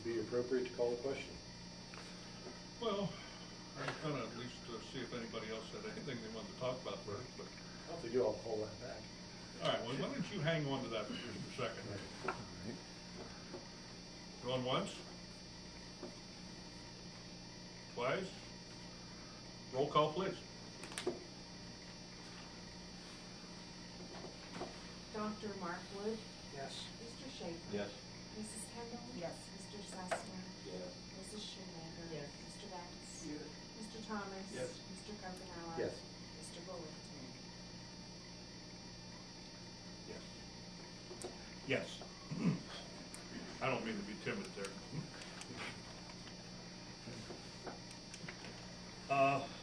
be appropriate to call the question. Well, I was gonna at least see if anybody else had anything they wanted to talk about first, but, If they do, I'll pull that back. all right, well, why don't you hang on to that for just a second? Going once? Twice? Roll call, please. Dr. Mark Wood, Yes. Mr. Schaefer. Yes. Mrs. Kendall. Yes. Mr. Sussman. Yes. Mrs. Shoemaker. Yes. Mr. Betts. Yes. Mr. Thomas. Yes. Mr. Kopenauer. Yes. Mr. Bullock. Yes. Yes. I don't mean to be timid there.